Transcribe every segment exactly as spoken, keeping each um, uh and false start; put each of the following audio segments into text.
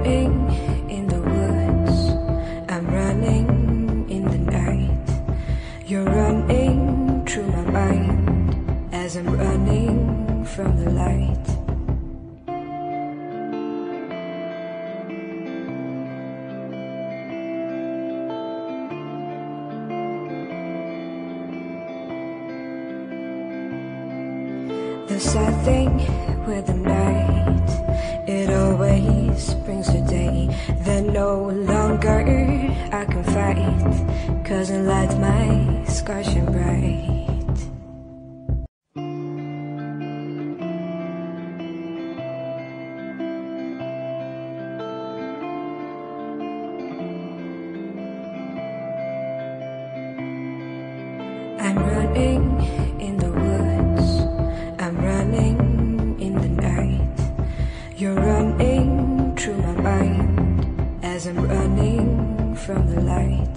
running in the woods, I'm running in the night. You're running through my mind as I'm running from the light. The sad thing with the night, it always brings the day. Then no longer I can fight, 'cause it lights my scars shine bright. I'm running in the woods, I'm running in the night. You're running through my mind as I'm running from the light.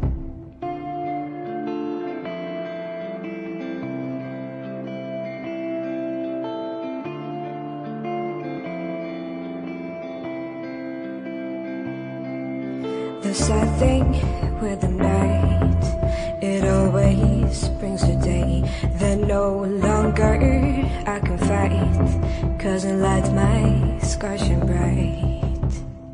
The sad thing with the night, it always brings the day. Then no longer I can fight, 'cause it lights my scars shine bright.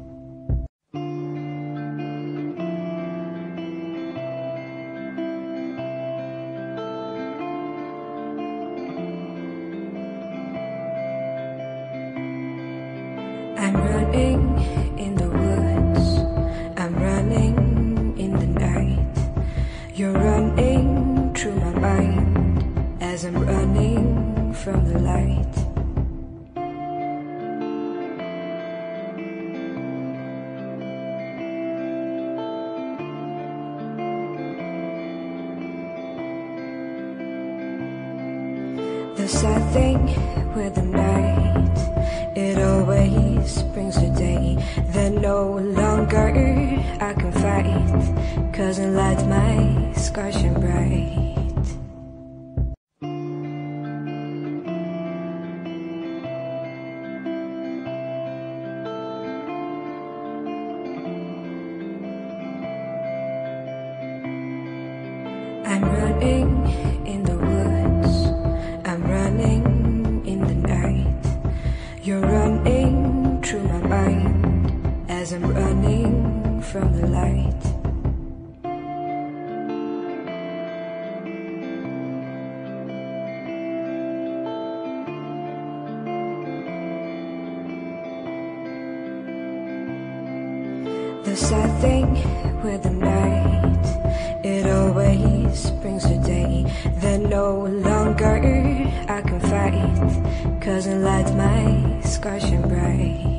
I'm running in the woods, I'm running in the night. You're running through my mind as I'm running from the light. The sad thing with the night, it always brings the day. Then no longer I can fight, 'cause it lights my scars shine bright. I'm running in the woods, I'm running in the night. You're running through my mind as I'm running from the light. The sad thing with the night, it always brings the day. Then no longer I can fight, 'cause it lights my scars shine bright.